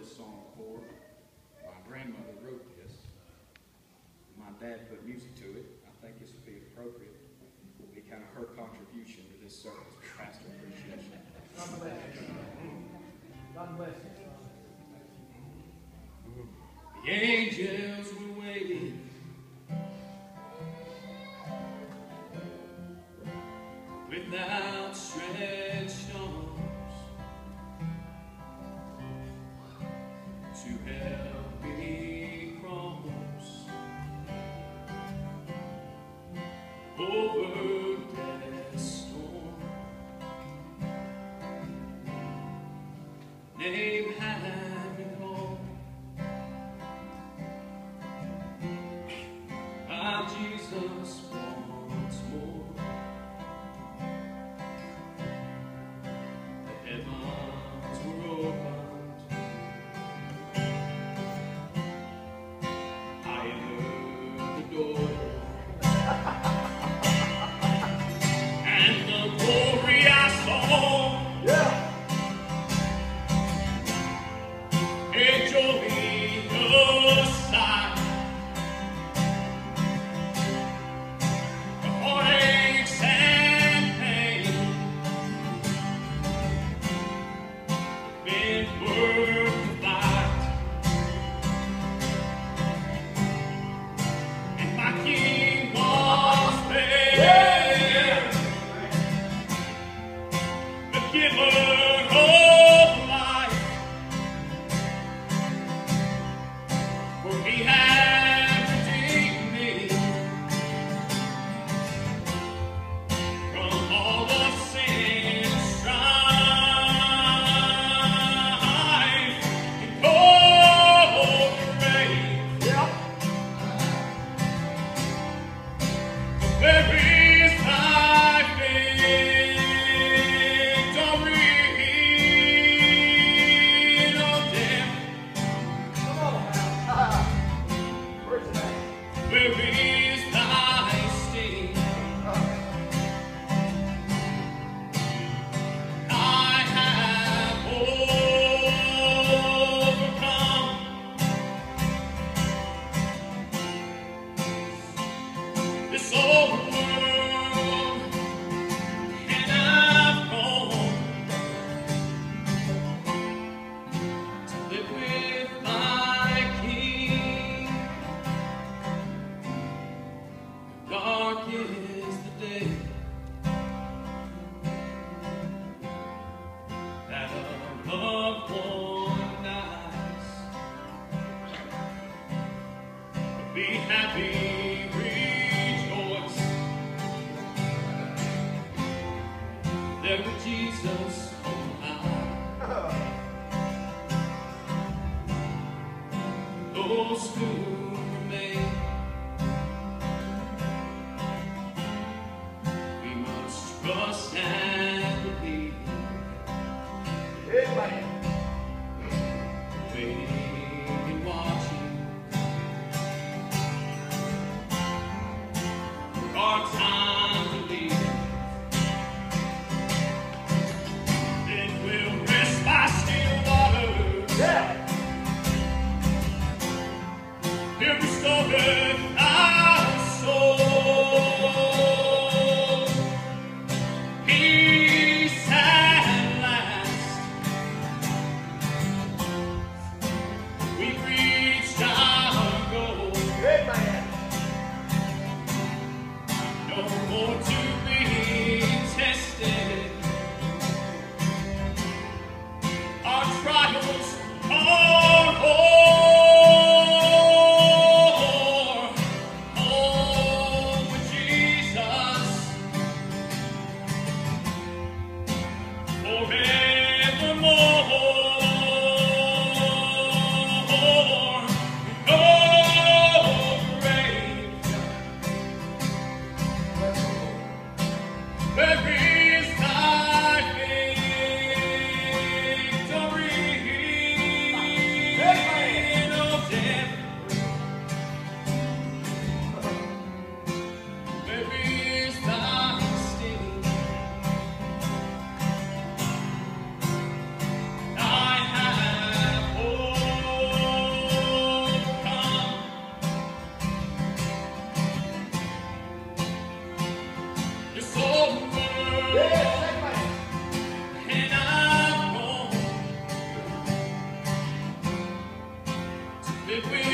this song before. My grandmother wrote this. My dad put music to it. I think this would be appropriate. It would be kind of her contribution to this service for pastor appreciation. God bless you. God bless you. The angels were waiting with outstretched arms to help me cross over death's storm. Name had been called by Jesus once more. The heavens were opened. I entered the door, and the glory I saw. A joyous sight. The heartaches and pain been worth the fight, and my King was there, the giver of life. For he had redeemed me from all of sin's strife and cold grave. There is thy victory, no death. Where is thy sting? I have overcome. This old world, and I've gone to live with my King. Dark is the day that a loved one dies. But be happy, rejoice. There with Jesus on high. Those who remain, we must trust and believe. Waiting and watching for our time to leave. Then we'll rest by still waters. He'll restore our soul. He it will